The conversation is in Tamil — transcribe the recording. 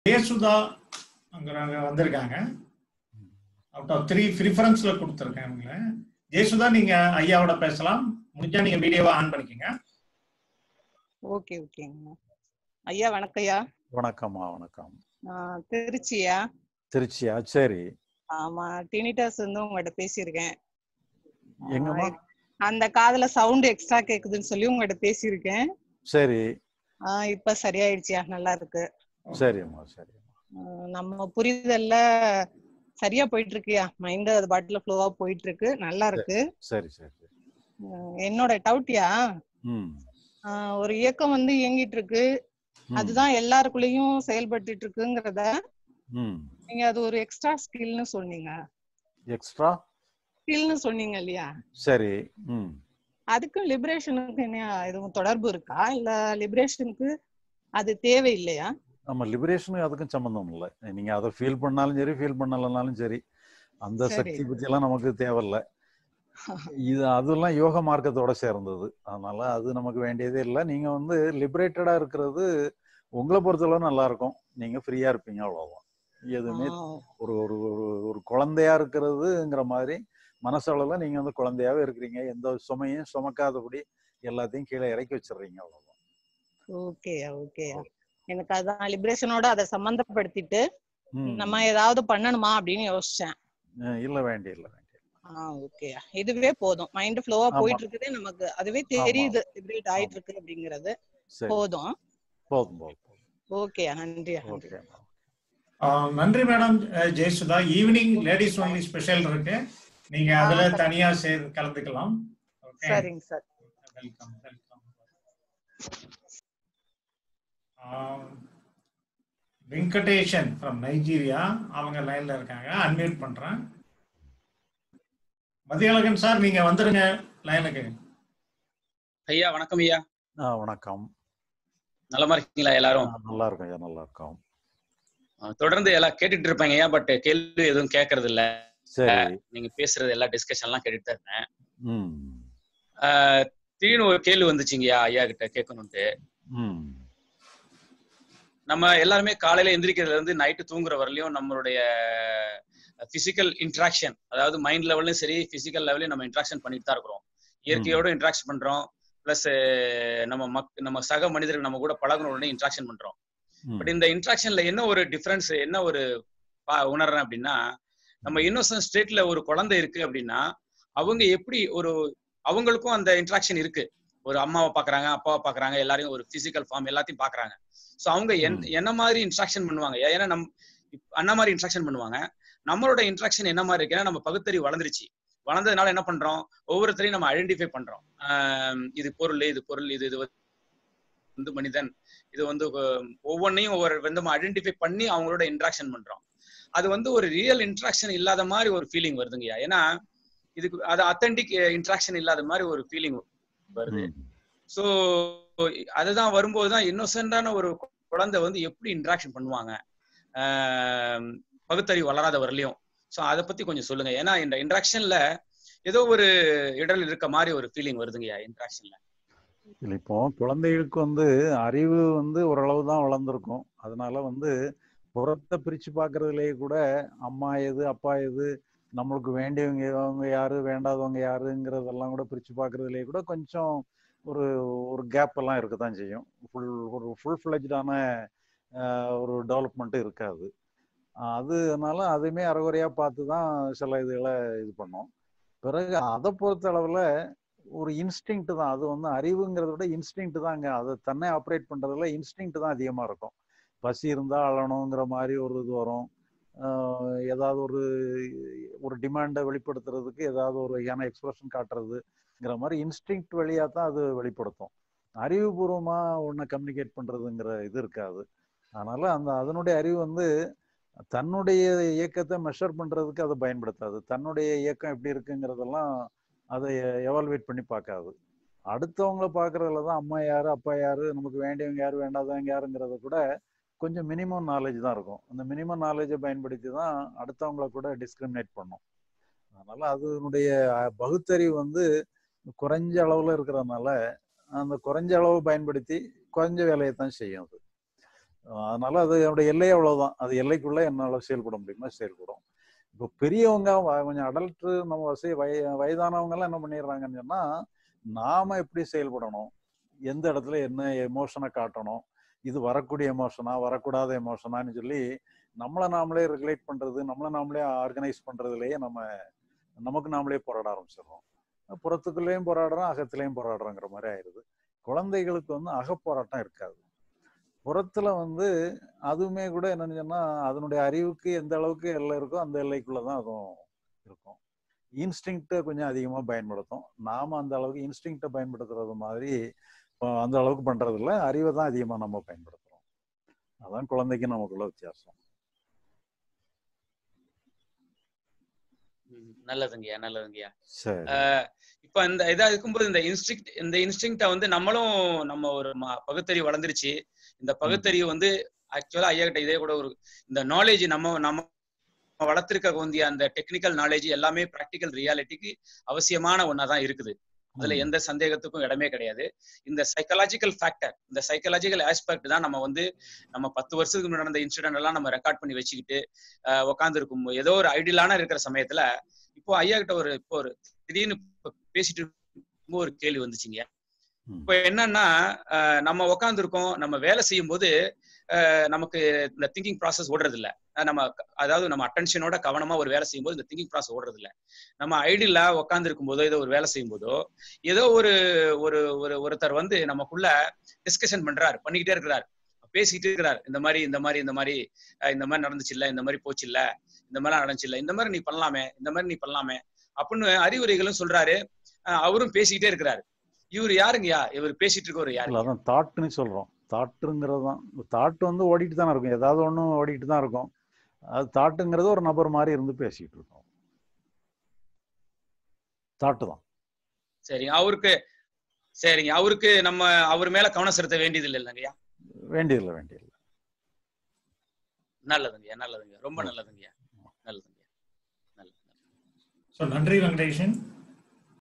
ஜெயசுதா அங்க வந்திருக்காங்க. அவுட் ஆஃப் 3 ப்ரிஃபரன்ஸ்ல கொடுத்துருக்கேன் இவங்கள. ஜெயசுதா நீங்க ஐயாவோட பேசலாம். முடிஞ்சா நீங்க வீடியோவை ஆன் பண்ணிக்கங்க. ஓகே ஓகேங்க ஐயா. வணக்கம் ஐயா. வணக்கம்மா. வணக்கம். திருச்சியா? திருச்சியா? சரி. ஆமா, டினிட்டாஸ் வந்து உங்கள்கிட்ட பேசியிருக்கேன். எங்கம்மா? அந்த காதுல சவுண்ட் எக்ஸ்ட்ரா கேக்குதுன்னு சொல்லி உங்கள்கிட்ட பேசியிருக்கேன். சரி. இப்ப சரியாயிடுச்சியா, நல்லா இருக்கு. சரிம்மா சரி. நம்ம புரிதல்ல சரியா போயிட்டு இருக்குயா. மைண்ட் அது பாட்டுல ஃப்ளோவா போயிட்டு இருக்கு, நல்லா இருக்கு. சரி சரி. என்னோட டவுட்யா, ஒரு இயக்கம் வந்து இயங்கிட்டு இருக்கு, அதுதான் எல்லாருக்குள்ளயும் செயல்பட்டு இருக்குங்கிறத நீங்க அது ஒரு எக்ஸ்ட்ரா ஸ்கில்னு சொன்னீங்க. எக்ஸ்ட்ரா ஸ்கில்னு சொன்னீங்க இல்லையா? சரி. அதுக்கும் லிபரேஷனுக்கு என்ன எதுவும் தொடர்பு இருக்கா, இல்ல லிபரேஷனுக்கு அது தேவை இல்லையா? நம்ம லிபரேஷனுக்கு அதுக்கும் சம்பந்தம் இல்லை. நீங்க அதை ஃபீல் பண்ணாலும் சரி, ஃபீல் பண்ணலனாலும் சரி, அந்த சக்தி பத்தி எல்லாம் நமக்கு தேவையில்லை. இது அதெல்லாம் யோக மார்க்கத்தோட சேர்ந்தது. அதனால அது நமக்கு வேண்டியதே இல்லை. நீங்க வந்து லிபரேட்டடா இருக்கிறது உங்களை பொறுத்தளவு நல்லா இருக்கும். நீங்க ஃப்ரீயா இருப்பீங்க, அவ்வளவுதான். எதுவுமே ஒரு ஒரு ஒரு குழந்தையா இருக்கிறதுங்கிற மாதிரி மனசளவுல நீங்க வந்து குழந்தையாவே இருக்கிறீங்க. எந்த சுமையும் சுமக்காதபடி எல்லாத்தையும் கீழே இறக்கி வச்சிடுறீங்க, அவ்வளவுதான். ஓகேயா ஓகேயா. எனக்கு அதான் லிபரேஷனோட அதை சம்பந்தப்படுத்திட்டு நம்ம ஏதாவது பண்ணணுமா அப்படின்னு யோசிச்சேன். இல்ல வேண்டிய இல்ல. ஓகேயா, இதுவே போதும். மைண்ட் ஃப்ளோவா போயிட்டு இருக்குதே, நமக்கு அதுவே தெரியுது லிபரேட் ஆயிட்டு இருக்கு அப்படிங்கிறது போதும். ஓகேயா, நன்றியா. நன்றி madam Jayasudha. Evening ladies only special இருக்கு, நீங்க அதுல தனியா கலந்துக்கலாம். சரிங்க sir. Welcome welcome. Venkatesan from Nigeria, அவங்க லைன்ல இருக்காங்க. அன்மியூட் பண்றேன். மதியழகன் சார், நீங்க வந்துருங்க லைனுக்கு. ஐயா வணக்கம். ஐயா வணக்கம். நலமா இருக்கீங்களா எல்லாரும்? நல்லா இருக்கும் ஐயா, நல்லா இருக்கும். தொடர்ந்து எல்லாம் கேட்டுட்டு இருப்பாங்க ஐயா, பட் கேள்வி எதுவும் கேட்கறது இல்ல. சரி. நீங்க பேசுறது எல்லாம் டிஸ்கஷன் எல்லாம் கேட்டுட்டு தான் இருந்தேன். திடீர்னு ஒரு கேள்வி வந்துச்சுங்கய்யா, ஐயா கிட்ட கேட்கணும்ட்டு. நம்ம எல்லாருமே காலையில எந்திரிக்கிறதுல இருந்து நைட்டு தூங்குற வரலையும் நம்மளுடைய பிசிக்கல் இன்ட்ராக்ஷன், அதாவது மைண்ட் லெவல்லையும் சரி பிசிக்கல் லெவலையும் நம்ம இன்ட்ராக்ஷன் பண்ணிட்டு தான் இருக்கிறோம். இயற்கையோட இன்ட்ராக்ஷன் பண்றோம், பிளஸ் நம்ம சக மனிதர்கள் நம்ம கூட பழகுன உடனே இன்ட்ராக்ஷன் பண்றோம். பட் இந்த இன்ட்ராக்ஷன்ல என்ன ஒரு டிஃபரன்ஸ், என்ன ஒரு உணர்றேன் அப்படின்னா, நம்ம இன்னோசன்ட் ஸ்டேட்ல ஒரு குழந்தை இருக்கு அப்படின்னா அவங்க எப்படி அவங்களுக்கும் அந்த இன்ட்ராக்ஷன் இருக்கு. ஒரு அம்மாவை பாக்குறாங்க, அப்பாவை பாக்குறாங்க, எல்லாரையும் ஒரு பிசிக்கல் ஃபார்ம் எல்லாத்தையும் பாக்குறாங்க. சோ அவங்க என்ன மாதிரி இன்ட்ராக்ஷன் பண்ணுவாங்க? ஏன்னா அண்ணா மாதிரி இன்ட்ராக்ஷன் பண்ணுவாங்க. நம்மளோட இன்ட்ராக்ஷன் என்ன மாதிரி இருக்கு? நம்ம பகுத்தறிவு வளர்ந்துருச்சு. வளர்ந்ததுனால என்ன பண்றோம், ஒவ்வொருத்தரையும் நம்ம ஐடென்டிஃபை பண்றோம். இது பொருள், இது பொருள், இது வந்து மனிதன், இது வந்து ஒவ்வொன்னையும் ஒவ்வொரு நம்ம ஐடென்டிஃபை பண்ணி அவங்களோட இன்ட்ராக்ஷன் பண்றோம். அது வந்து ஒரு ரியல் இன்ட்ராக்ஷன் இல்லாத மாதிரி ஒரு ஃபீலிங் வருதுங்கய்யா. ஏன்னா இதுக்கு அது அத்தன்டிக் இன்ட்ராக்ஷன் இல்லாத மாதிரி ஒரு ஃபீலிங் வருது. ஸோ அதுதான் வரும்போதுதான் இன்னோசென்டான ஒரு குழந்தை வந்து எப்படி இன்ட்ராக்ஷன் பண்ணுவாங்க பகுத்தறிவு வளராத வரலையும். ஸோ அதை பத்தி கொஞ்சம் சொல்லுங்க. ஏன்னா இந்த இன்ட்ராக்ஷன்ல ஏதோ ஒரு இடல் இருக்க மாதிரி ஒரு ஃபீலிங் வருதுங்கய்யா இன்ட்ராக்ஷன்ல. இல்லை, இப்போ குழந்தைகளுக்கு வந்து அறிவு வந்து ஓரளவு தான் வளர்ந்துருக்கும். அதனால வந்து புறத்தை பிரிச்சு பார்க்கறதுலேயே கூட அம்மா எது அப்பா எது, நம்மளுக்கு வேண்டியவங்க யாரு வேண்டாதவங்க யாருங்கிறதெல்லாம் கூட பிரிச்சு பார்க்கறதுலேயே கூட கொஞ்சம் ஒரு ஒரு கேப் எல்லாம் இருக்கத்தான் செய்யும். ஒரு ஃபுல் ஃப்ளெஜ்டான ஒரு டெவலப்மெண்ட்டு இருக்காது. அதனால அதுவுமே அரைகுறையா பார்த்து தான் சில இதுகளை இது பண்ணோம். பிறகு அதை பொறுத்த அளவில் ஒரு இன்ஸ்டிங்க்ட் தான் அது. வந்து அறிவுங்கிறத விட இன்ஸ்டிங்க்ட் தாங்க. அதை தன்னை ஆப்ரேட் பண்றதுல இன்ஸ்டிங்க்ட் தான் அதிகமாக இருக்கும். பசி இருந்தால் அழணுங்கிற மாதிரி ஒரு இது வரும். ஏதாவது ஒரு டிமாண்டை வெளிப்படுத்துறதுக்கு ஏதாவது ஒரு வகையான எக்ஸ்பிரஷன் காட்டுறதுங்கிற மாதிரி இன்ஸ்டிங்க்ட் வழியாக தான் அது வெளிப்படுத்தும். அறிவுபூர்வமாக ஒன்றை கம்யூனிகேட் பண்ணுறதுங்கிற இது இருக்காது. அதனால அதனுடைய அறிவு வந்து தன்னுடைய இயக்கத்தை மெஷர் பண்ணுறதுக்கு அதை பயன்படுத்தாது. தன்னுடைய இயக்கம் எப்படி இருக்குங்கிறதெல்லாம் அதை எவால்வேட் பண்ணி பார்க்காது. அடுத்தவங்கள பார்க்கறதுல தான் அம்மா யாரு அப்பா யாரு, நமக்கு வேண்டியவங்க யாரு வேண்டாதவங்க யாருங்கிறத கூட கொஞ்சம் மினிமம் நாலேஜ் தான் இருக்கும். அந்த மினிமம் நாலேஜை பயன்படுத்தி தான் அடுத்தவங்கள கூட டிஸ்கிரிமினேட் பண்ணும். அதனால அதனுடைய பகுத்தறிவு வந்து குறைஞ்ச அளவுல இருக்கிறதுனால அந்த குறைஞ்ச அளவு பயன்படுத்தி குறைஞ்ச வேலையை தான் செய்யும் அது. அதனால அது என்னுடைய எல்லையே அவ்வளவுதான். அது எல்லைக்குள்ள என்னால செயல்பட முடியுமா செயல்படும். இப்போ பெரியவங்க கொஞ்சம் அடல்ட் நம்ம வயதானவங்க எல்லாம் என்ன பண்ணிடுறாங்கன்னு சொன்னா, நாம எப்படி செயல்படணும், எந்த இடத்துல என்ன எமோஷனை காட்டணும், இது வரக்கூடிய எமோஷனா வரக்கூடாத எமோஷனான்னு சொல்லி நம்மளை நாமளே ரெகுலேட் பண்றது, நம்மளை நாமளே ஆர்கனைஸ் பண்றதுலயே நமக்கு நாமளே போராட ஆரம்பிச்சிடுறோம். புறத்துக்குள்ளேயும் போராடுறோம், அகத்திலையும் போராடுறோங்கிற மாதிரி ஆயிடுது. குழந்தைகளுக்கு அகப்போராட்டம் இருக்காது. புறத்துல அதுவுமே கூட என்னன்னு சொன்னா, அதனுடைய அறிவுக்கு எந்த அளவுக்கு எல்லை இருக்கோ அந்த எல்லைக்குள்ளதான் அதுவும் இருக்கும். இன்ஸ்டிங்க்ட கொஞ்சம் அதிகமா பயன்படுத்தும். நாம அந்த அளவுக்கு இன்ஸ்டிங்க்ட பயன்படுத்துறது மாதிரி அந்த அளவுக்கு பண்றது இல்லை. அறிவை தான் அதிகமா நம்ம பயன்படுத்துறோம். அதான் குழந்தைக்கு நமக்குள்ள வித்தியாசம். நல்லதுங்கய்யா, நல்லதுங்கய்யா. சரி. இப்ப இந்த இதா இருக்கும்போது இந்த இன்ஸ்டிங்க்ட நம்மளும் நம்ம ஒரு பகுத்தறிவு வளர்ந்துருச்சு. இந்த பகுத்தறிவு ஆக்சுவலா ஐயா கிட்ட இதே கூட ஒரு இந்த நாலேஜ் நம்ம வளர்த்திருக்க அந்த டெக்னிக்கல் நாலேஜ் எல்லாமே பிராக்டிக்கல் ரியாலிட்டிக்கு அவசியமான ஒன்னாதான் இருக்குது. அதுல எந்த சந்தேகத்துக்கும் இடமே கிடையாது. இந்த சைக்காலஜிக்கல் ஃபேக்டர், இந்த சைக்காலஜிக்கல் ஆஸ்பெக்ட் தான் நம்ம 10 வருஷத்துக்கு முன்னாடி நடந்த இன்சிடென்ட் எல்லாம் நம்ம ரெக்கார்ட் பண்ணி வச்சுக்கிட்டு உட்கார்ந்து இருக்கும். ஏதோ ஒரு ஐடியலான இருக்கிற சமயத்துல இப்போ ஐயா கிட்ட இப்போ ஒரு திடீர்னு பேசிட்டு ஒரு கேள்வி வந்துச்சுங்க. இப்ப என்னன்னா, நம்ம உட்கார்ந்து இருக்கோம், நம்ம வேலை செய்யும் போது நமக்கு இந்த திங்கிங் ப்ராசஸ் ஓடுறது இல்ல. அதாவது நம்ம அட்டென்ஷனோட கவனமா ஒரு வேலை செய்யும் போது இந்த திங்கிங் ப்ராசஸ் ஓடுறது இல்ல. நம்ம ஐடியலா உட்கார்ந்து இருக்கும் போதோ ஏதோ ஒரு வேலை செய்யும் போதோ ஏதோ ஒருத்தர் நமக்குள்ள டிஸ்கஷன் பண்ணிக்கிட்டே இருக்கிறார், பேசிக்கிட்டே இருக்கிறார். இந்த மாதிரி நடந்துச்சு இல்ல, இந்த மாதிரி போச்சு இல்ல, இந்த மாதிரி நடந்துச்சு இல்ல, இந்த மாதிரி நீ பண்ணலாமே அப்படின்னு அறிவுரைகளும் சொல்றாரு. அவரும் பேசிக்கிட்டே இருக்கிறாரு. இவர் யாருங்கய்யா? இவர் பேசிட்டு இருக்க யாரு? அதான் தாட்னு சொல்றோம். தாட்டுங்கிறது தான். தாட்டு ஓடிட்டு தானே இருக்கும், ஏதாவது ஒண்ணு ஓடிட்டு தான் இருக்கும். அது தாட்டுங்கிறது ஒரு நபர் மாதிரி இருந்து பேசிட்டு இருக்கோம். தாட்டு தான். சரிங்க. அவருக்கு நம்ம அவர் மேல கவனம் செலுத்த வேண்டியது இல்லைங்கய்யா? வேண்டியதில்லை. நல்லதுங்கய்யா. ரொம்ப நல்லதுங்கய்யா. நல்லது. நன்றி வெங்கடேஷன்.